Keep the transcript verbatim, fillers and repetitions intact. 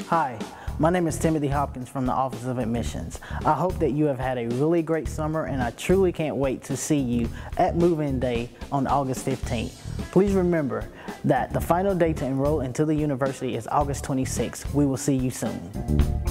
Hi, my name is Timothy Hopkins from the Office of Admissions. I hope that you have had a really great summer, and I truly can't wait to see you at Move-In Day on August fifteenth. Please remember that the final day to enroll into the university is August twenty-sixth. We will see you soon.